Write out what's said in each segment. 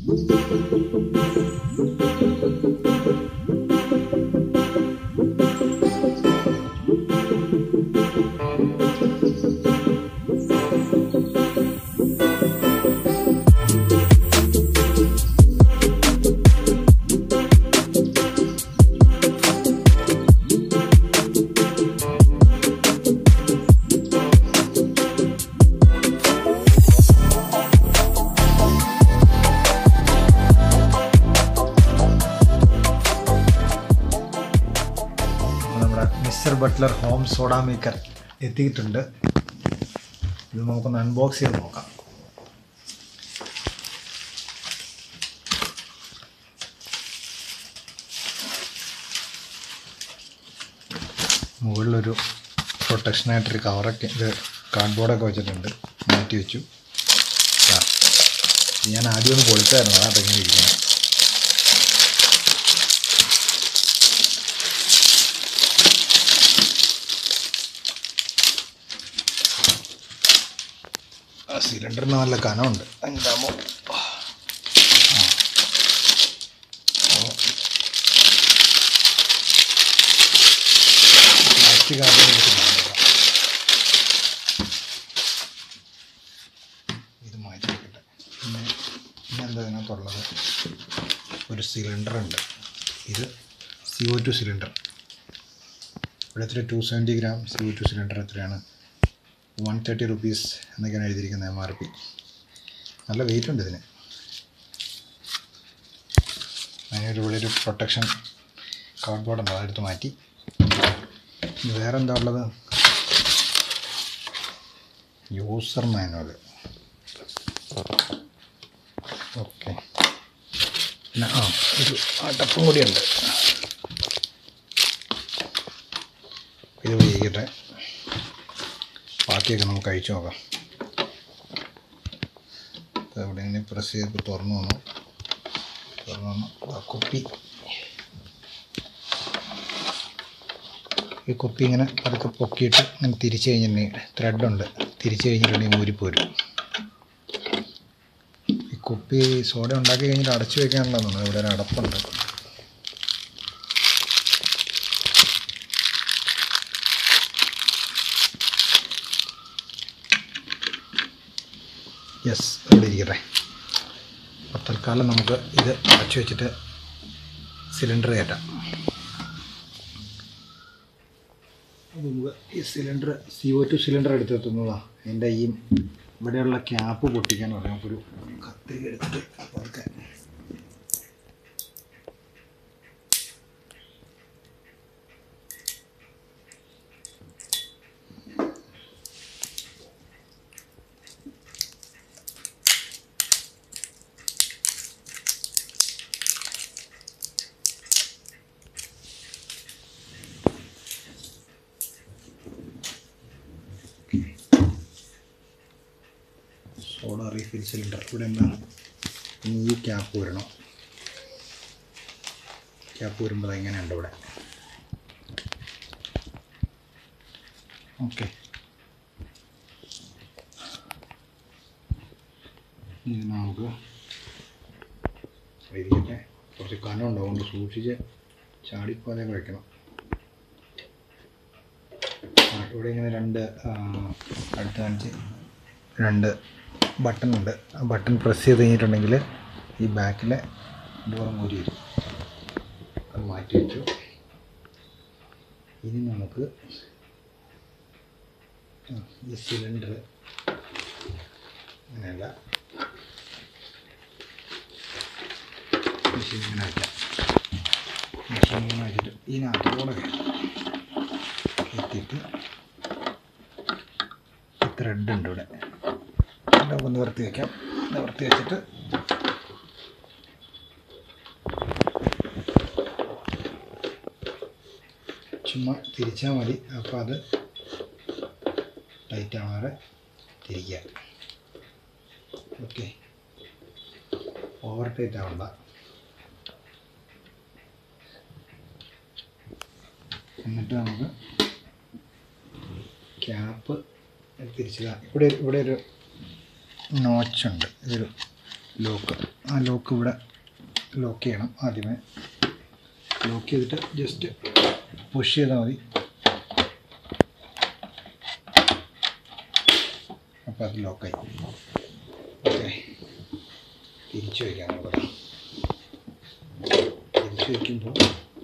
Mr. Butler home soda maker എത്തിയിട്ടുണ്ട്. ഇത് നമുക്കൊന്ന് അൺബോക്സ് ചെയ്ത് നോക്കാം. മുകളിലൊരു പ്രൊട്ടക്ഷനായിട്ടൊരു കവറൊക്കെ ഇത് കാർഡ്ബോർഡൊക്കെ വെച്ചിട്ടുണ്ട്, മാറ്റി വെച്ചു. ഞാൻ ആദ്യം ഒന്ന് പൊളിച്ചായിരുന്നു, അതാണ് ഇങ്ങനെ ഇരിക്കുന്നത്. സിലിണ്ടറിന് നല്ല കനമുണ്ട്. എന്താമോ പ്ലാസ്റ്റിക് ഇത് മാറ്റി വെക്കട്ടെ. പിന്നെ എന്താ ഇതിനകത്തുള്ളത്? ഒരു സിലിണ്ടറുണ്ട്. ഇത് CO2 സിലിണ്ടർ. ഇവിടെ എത്ര 270 ഗ്രാം CO2 സിലിണ്ടർ എത്രയാണ്? 130 rupees എന്നൊക്കെയാണ് എഴുതിയിരിക്കുന്നത് MRP. നല്ല വെയിറ്റ് ഉണ്ട് ഇതിന്. അതിനൊരു ഒരു പ്രൊട്ടക്ഷൻ കാർഡ്ബോർഡ് ഉണ്ട്, അതെടുത്ത് മാറ്റി. വേറെ എന്താ ഉള്ളത്? User manual. ഓക്കെ. പിന്നെ ഒരു അടപ്പും കൂടിയുണ്ട്. ഇത് ചെയ്യട്ടെ, ബാക്കിയൊക്കെ നമുക്ക് കഴിച്ചു നോക്കാം. അവിടെ ഇങ്ങനെ പ്രസ് ചെയ്ത് തുറന്നു വന്നു. കുപ്പി, ഈ കുപ്പി ഇങ്ങനെ പതുക്കെ പൊക്കിയിട്ട് ഇങ്ങനെ തിരിച്ചു കഴിഞ്ഞിട്ടുണ്ടെങ്കിൽ ത്രെഡുണ്ട്, തിരിച്ചു കഴിഞ്ഞിട്ടുണ്ടെങ്കിൽ ഊരിപ്പോരും. ഈ കുപ്പി സോഡ ഉണ്ടാക്കി കഴിഞ്ഞിട്ട് അടച്ചു വയ്ക്കാനുള്ളതാണ്. ഇവിടെ ഒരു അടപ്പുണ്ട്. യെസ്, ഇവിടെ ഇരിക്കട്ടെ. അപ്പോൾ തൽക്കാലം നമുക്ക് ഇത് അടച്ചു വെച്ചിട്ട് സിലിണ്ടർ കയറ്റാം. നമുക്ക് ഈ സിലിണ്ടർ CO2 സിലിണ്ടർ എടുത്തെത്തുന്നതാണ്. എൻ്റെ ഈ ഇവിടെയുള്ള ക്യാപ്പ് പൊട്ടിക്കാൻ പറയാം. നമുക്കൊരു കത്രിക എടുത്തിട്ട് അതൊക്കെ സോഡ റീഫിൽ സിലിണ്ടർ. ഇവിടെ എന്താണ് ഈ ക്യാപ്പ് വരണം. ക്യാപ്പ് വരുമ്പോൾ എങ്ങനെയുണ്ട് ഇവിടെ? ഓക്കെ. ഇത് നമുക്ക് ഇരിക്കട്ടെ. കുറച്ച് കനം ഉണ്ടാവുകൊണ്ട് സൂക്ഷിച്ച് ചാടിപ്പോതെ വയ്ക്കണം. ഇവിടെ ഇങ്ങനെ അടുത്ത് കാണിച്ച് 2 ബട്ടൺ ഉണ്ട്. ആ ബട്ടൺ പ്രസ് ചെയ്ത് കഴിഞ്ഞിട്ടുണ്ടെങ്കിൽ ഈ ബാക്കിലെ ഡോറും കൂടി വരും. അത് മാറ്റി വെച്ചു. ഇനി നമുക്ക് ഈ സിലിണ്ടർ അങ്ങനെയല്ല, മെഷീൻ ഇങ്ങനെ വയ്ക്കാം. മെഷീൻ ഇങ്ങനെ വെച്ചിട്ട് ഇതിനകത്തോടെ എത്തിയിട്ട് ത്രെഡ് ഉണ്ട് ഇവിടെ. നമുക്ക് നിവർത്തി വയ്ക്കാം. നിവർത്തി വെച്ചിട്ട് ചുമ്മാ തിരിച്ചാൽ മതി. അപ്പോൾ അത് ടൈറ്റ് ആവാതെ തിരിക്കുക. ഓക്കെ, ഓവർ ടൈറ്റ് ആവണ്ട. എന്നിട്ട് നമുക്ക് ക്യാപ്പ് തിരിച്ചിടാം. ഇവിടെ ഒരു നോച്ചുണ്ട്, ഇതൊരു ലോക്ക്. ആ ലോക്ക് ഇവിടെ ലോക്ക് ചെയ്യണം. ആദ്യമേ ലോക്ക് ചെയ്തിട്ട് ജസ്റ്റ് പുഷ് ചെയ്താൽ മതി. അപ്പോൾ അത് ലോക്കായി. ഓക്കെ, തിരിച്ചു വയ്ക്കാം. നമുക്ക് തിരിച്ചു വയ്ക്കുമ്പോൾ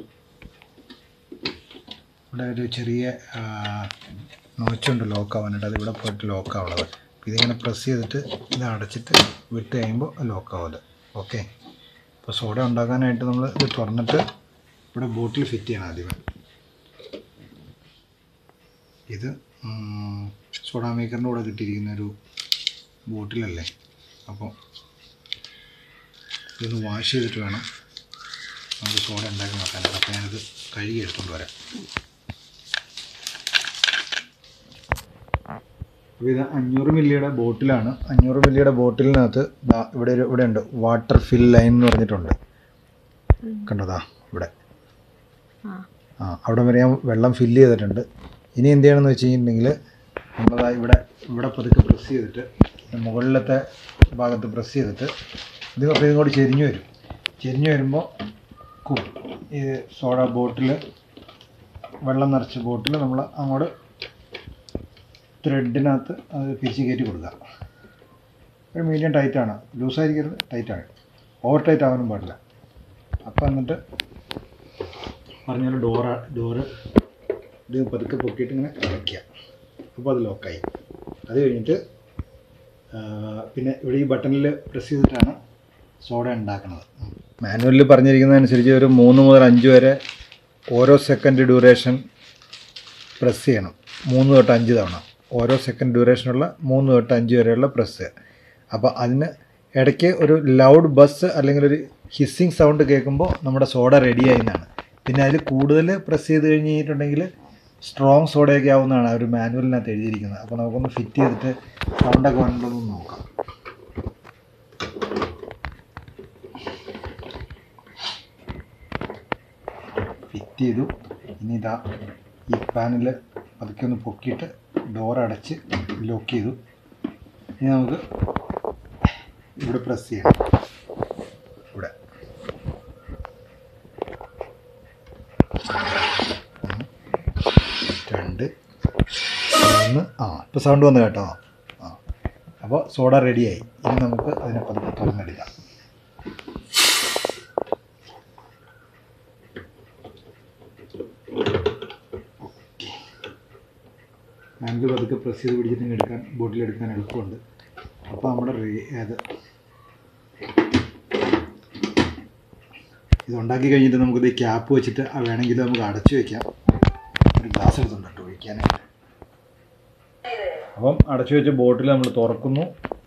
ഇവിടെ ഒരു ചെറിയ നോച്ചുണ്ട് ലോക്കാവാനായിട്ട്. അതിവിടെ പോയിട്ട് ലോക്കാവുള്ളത്. ഇതിങ്ങനെ പ്രസ് ചെയ്തിട്ട് ഇത് അടച്ചിട്ട് വിട്ട് കഴിയുമ്പോൾ ലോക്കാവുന്നത്. ഓക്കെ, അപ്പോൾ സോഡ ഉണ്ടാക്കാനായിട്ട് നമ്മൾ ഇത് തുറന്നിട്ട് ഇവിടെ ബോട്ടിൽ ഫിറ്റ് ചെയ്യണം ആദ്യമേ. ഇത് സോഡ മേക്കറിൻ്റെ കൂടെ കിട്ടിയിരിക്കുന്ന ഒരു ബോട്ടിലല്ലേ, അപ്പോൾ ഇതൊന്ന് വാഷ് ചെയ്തിട്ട് വേണം നമുക്ക് സോഡ ഉണ്ടാക്കി നോക്കാനായിട്ട്. അപ്പോൾ ഞാനിത് കഴുകി എടുത്തുകൊണ്ട് വരാം. അപ്പോൾ ഇത് 500 മില്ലിയുടെ ബോട്ടിലാണ്. 500 മില്ലിയുടെ ബോട്ടിലിനകത്ത് ഇവിടെ ഉണ്ട് വാട്ടർ ഫിൽ ലൈൻ എന്ന് പറഞ്ഞിട്ടുണ്ട്. കണ്ടതാ ഇവിടെ. അവിടെ വരെ ഞാൻ വെള്ളം ഫില്ല് ചെയ്തിട്ടുണ്ട്. ഇനി എന്ത് ചെയ്യണമെന്ന് വെച്ച് കഴിഞ്ഞിട്ടുണ്ടെങ്കിൽ നമ്മളതാ ഇവിടെ പതുക്കെ പ്രസ് ചെയ്തിട്ട് മുകളിലത്തെ ഭാഗത്ത് പ്രസ് ചെയ്തിട്ട് ഇതും കൂടി ചെരിഞ്ഞു വരും. ചെരിഞ്ഞു വരുമ്പോൾ ഈ സോഡ ബോട്ടിൽ, വെള്ളം നിറച്ച ബോട്ടിൽ നമ്മൾ അങ്ങോട്ട് ത്രെഡിനകത്ത് അത് പിരിച്ച് കയറ്റി കൊടുക്കുക. ഒരു മീഡിയം ടൈറ്റാണ്, ലൂസായിരിക്കരുത്, ടൈറ്റാണ്. ഓവർ ടൈറ്റ് ആവാനും പാടില്ല. അപ്പോൾ എന്നിട്ട് പറഞ്ഞാൽ ഡോറ് ഇത് പതുക്കെ പൊക്കിയിട്ട് ഇങ്ങനെ അടയ്ക്കുക. അപ്പോൾ അത് ലോക്കായി. അത് കഴിഞ്ഞിട്ട് പിന്നെ ഇവിടെ ഈ ബട്ടണിൽ പ്രസ് ചെയ്തിട്ടാണ് സോഡ ഉണ്ടാക്കുന്നത്. മാനുവലിൽ പറഞ്ഞിരിക്കുന്നതനുസരിച്ച് ഒരു 3 മുതൽ 5 വരെ ഓരോ സെക്കൻഡ് ഡ്യൂറേഷൻ പ്രസ് ചെയ്യണം. 3 തൊട്ട് 5 തവണ ഓരോ സെക്കൻഡ് ഡ്യൂറേഷനുള്ള 3 തൊട്ട് 5 വരെയുള്ള പ്രസ്. അപ്പോൾ അതിന് ഇടയ്ക്ക് ഒരു ലൗഡ് ബസ് അല്ലെങ്കിൽ ഒരു ഹിസ്സിങ് സൗണ്ട് കേൾക്കുമ്പോൾ നമ്മുടെ സോഡ റെഡിയായി എന്നാണ്. പിന്നെ അതിൽ കൂടുതൽ പ്രസ് ചെയ്ത് കഴിഞ്ഞിട്ടുണ്ടെങ്കിൽ സ്ട്രോങ് സോഡയൊക്കെ ആവുന്നതാണ് അവർ മാനുവലിനകത്ത് എഴുതിയിരിക്കുന്നത്. അപ്പോൾ നമുക്കൊന്ന് ഫിറ്റ് ചെയ്തിട്ട് സൗണ്ടൊക്കെ വന്നിട്ടൊന്ന് നോക്കാം. ഫിറ്റ് ചെയ്തു. ഇനി ഇതാ ഈ പാനിൽ പതുക്കെ ഒന്ന് പൊക്കിയിട്ട് ഡോറടച്ച് ലോക്ക് ചെയ്തു. ഇനി നമുക്ക് ഇവിടെ പ്രസ് ചെയ്യണം. ഇവിടെ 1 2 3 ഇപ്പോൾ സൗണ്ട് വന്നു കേട്ടോ. അപ്പോൾ സോഡ റെഡിയായി. ഇനി നമുക്ക് അതിനെ പതുക്കെ തുറന്നെടുക്കാം. ഹാൻഡിൽ പതുക്കെ പ്രസ് ചെയ്ത് പിടിച്ചിട്ട് ബോട്ടിലെടുക്കാൻ എളുപ്പമുണ്ട്. അപ്പോൾ നമ്മുടെ ഇതുണ്ടാക്കി കഴിഞ്ഞിട്ട് നമുക്കിത് ക്യാപ്പ് വെച്ചിട്ട് വേണമെങ്കിൽ നമുക്ക് അടച്ചു വയ്ക്കാം. ഒരു ഗ്ലാസ് എടുത്തുണ്ട് കേട്ടോ ഒഴിക്കാനായിട്ട്. അപ്പം അടച്ചു വെച്ച ബോട്ടിൽ നമ്മൾ തുറക്കുന്നു.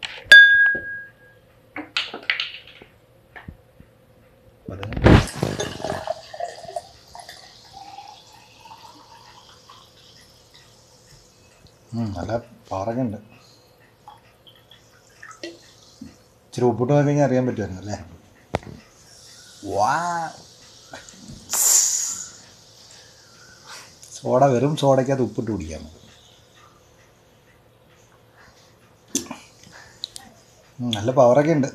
നല്ല പാറകുണ്ട്. ഇച്ചിരി ഉപ്പിട്ട് നോക്കി കഴിഞ്ഞാൽ അറിയാൻ പറ്റുമായിരുന്നു അല്ലേ. വാ, സോഡ വെറും സോഡയ്ക്കകത്ത് ഉപ്പിട്ട് കുടിക്കാം. നല്ല പവറൊക്കെ ഉണ്ട്.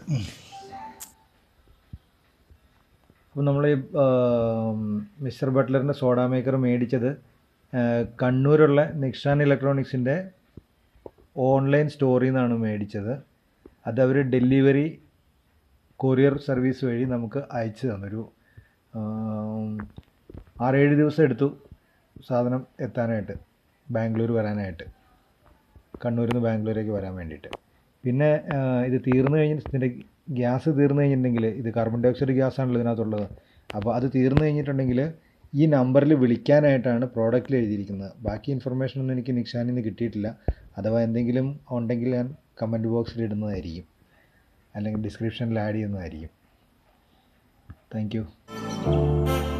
അപ്പോൾ നമ്മൾ ഈ മിസ്റ്റർ ബട്ട്ലറിൻ്റെ സോഡ മേക്കർ മേടിച്ചത് കണ്ണൂരുള്ള നിക്ഷാൻ ഇലക്ട്രോണിക്സിൻ്റെ ഓൺലൈൻ സ്റ്റോറിൽ നിന്നാണ് മേടിച്ചത്. അതവർ ഡെലിവറി കൊറിയർ സർവീസ് വഴി നമുക്ക് അയച്ചു തന്നൊരു 6-7 ദിവസം എടുത്തു സാധനം എത്താനായിട്ട്, ബാംഗ്ലൂർ വരാനായിട്ട്, കണ്ണൂരിൽ നിന്ന് ബാംഗ്ലൂരേക്ക് വരാൻ വേണ്ടിയിട്ട്. പിന്നെ ഇത് തീർന്നു കഴിഞ്ഞിട്ട്, ഇതിൻ്റെ ഗ്യാസ് തീർന്നു കഴിഞ്ഞിട്ടുണ്ടെങ്കിൽ, ഇത് കാർബൺ ഡൈ ഓക്സൈഡ് ഗ്യാസാണല്ലോ ഇതിനകത്തുള്ളത്. അപ്പോൾ അത് തീർന്നു കഴിഞ്ഞിട്ടുണ്ടെങ്കിൽ ഈ നമ്പറിൽ വിളിക്കാനായിട്ടാണ് പ്രോഡക്റ്റിൽ എഴുതിയിരിക്കുന്നത്. ബാക്കി ഇൻഫർമേഷനൊന്നും എനിക്ക് നിക്ഷാനിൽ നിന്ന് കിട്ടിയിട്ടില്ല. അഥവാ എന്തെങ്കിലും ഉണ്ടെങ്കിൽ ഞാൻ കമൻറ്റ് ബോക്സിൽ ഇടുന്നതായിരിക്കും, അല്ലെങ്കിൽ ഡിസ്ക്രിപ്ഷനിൽ ആഡ് ചെയ്യുന്നതായിരിക്കും. Thank U.